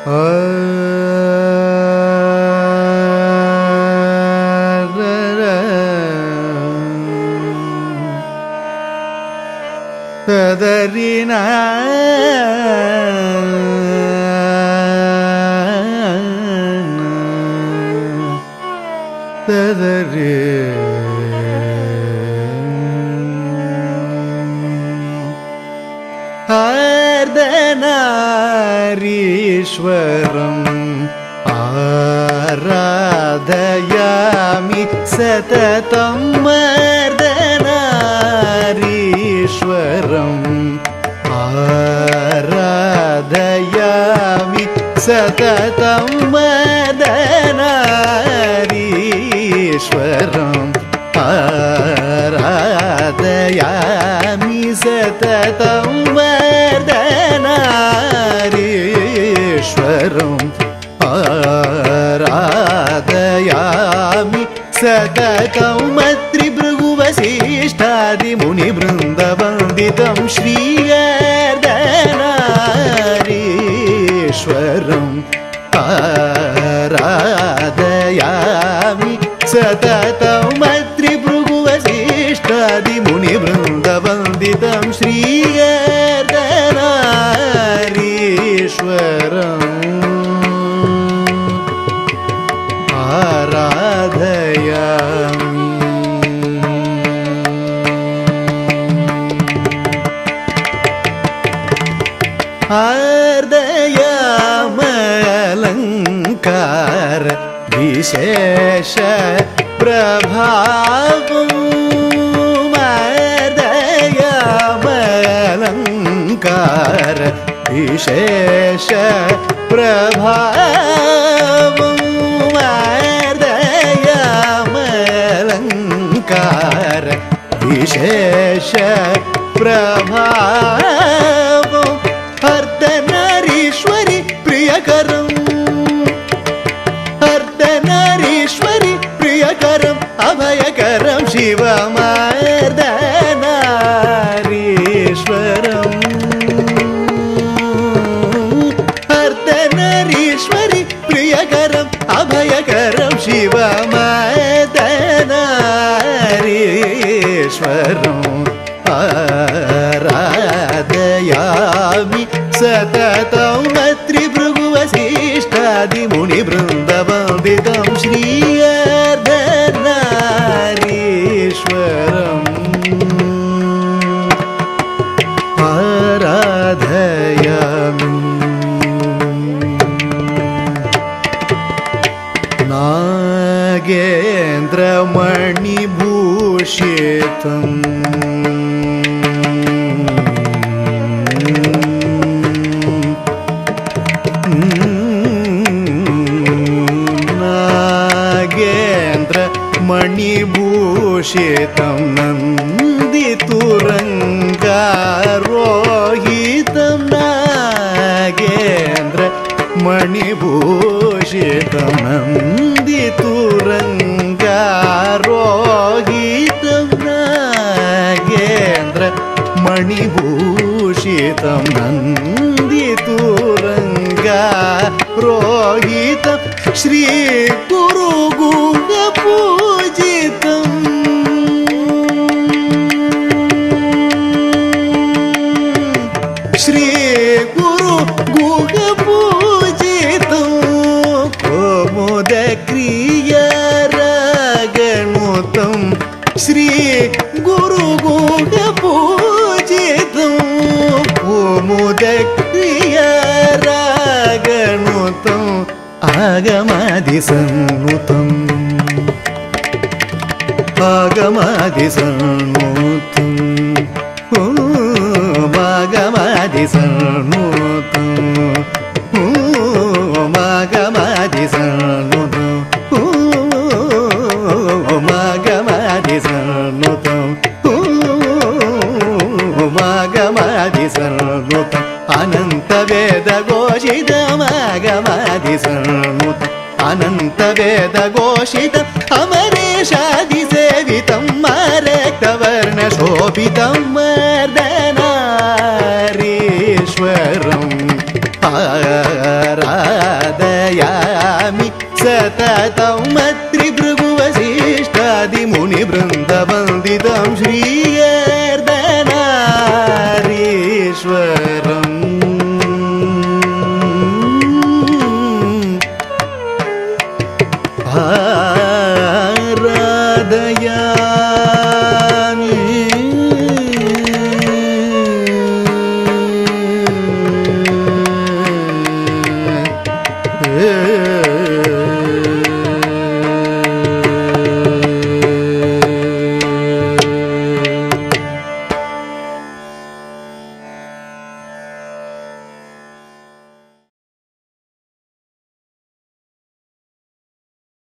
ತದರಿನ ತದರಿ ಆರ್ಧನಾರೀಶ್ವರಂ ಆರಾಧಯಾಮಿ ಸತತಂ ಆರ್ಧನಾರೀಶ್ವರಂ ಆರಾಧಯಾಮಿ ಸತತಂ ಆರ್ಧನಾರೀಶ್ವರಂ ಆರಾಧಯಾಮಿ ಸತತಂ ಆರ್ಧನಾರೀಶ್ವರಂ ಆರಾಧಯಾಮಿ ಸತತಂ ತ್ರಿಭೃಗುವಸಿಷ್ಠಾದಿಮುನಿವೃಂದವಂದಿತಂ ಶ್ರೀಯರ್ಧನಾರೀಶ್ವರಂ ಆರಾಧಯಾಮಿ ಸತತಂ ತ್ರಿಭೃಗುವಸಿಷ್ಠಾದಿಮುನಿವೃಂದವಂದಿತಂ ಶ್ರೀಯರ್ಧನಾರೀಶ್ವರಂ ಆರಾಧಯಾಮಿ. ಆರ್ಧಯಾಮಲಂಕಾರ ವಿಶೇಷ ಪ್ರಭಾವಂ ಆರ್ಧಯಾಮಲಂಕಾರ ವಿಶೇಷ ಪ್ರಭಾವಂ ಆರ್ಧಯಾಮಲಂಕಾರ ವಿಶೇಷ ಪ್ರಭಾವಂ ಅರ್ಧನಾರೀಶ್ವರಿ ಪ್ರಿಯಕರಂ ಅರ್ಧನಾರೀಶ್ವರಿ ಪ್ರಿಯಕರಂ ಅಭಯಕರಂ ಶಿವಮರ್ಧನಾರೀಶ್ವರಂ ಅರ್ಧನಾರೀಶ್ವರಿ ಪ್ರಿಯಕರಂ ಅಭಯಕರಂ ಶಿವಮರ್ಧನಾರೀಶ್ವರಂ ಆರಾಧಯಾಮಿ ಸತತಂ ತ್ರಿಭೃಗುವಸಿಷ್ಠಾದಿಮುನಿವೃಂದವಂದಿತಂ ಶ್ರೀಯರ್ಧನಾರೀಶ್ವರಂ ಆರಾಧಯಾಮಿ. ನಾಗೇಂದ್ರಮಣಿಭೂಷಿತಂ मणिभूषितं नन्दितुरङ्गारोहितं नागेन्द्र मणिभूषितं नन्दितुरङ्गारोहितं नागेन्द्र मणिभूषितं नन्दितुरङ्गारोहितं श्री गुरुगुहपूजितं श्री गुरुगुहपूजितं कोमुदक्रियारागणुतं श्री गुरुगुहपूजितं कोमुदक्रियारागणुतं आगमादिसन्नुतम् आगमादिसन्नुतम् आगमादिसन्नुतम् आगमादिसन्नुतम् अनन्तवेदघोषितमागमादिसन्नुतम् अनन्तवेदघोषितम् अमरेशादिसेवितं मारक्तवर्णशोभितं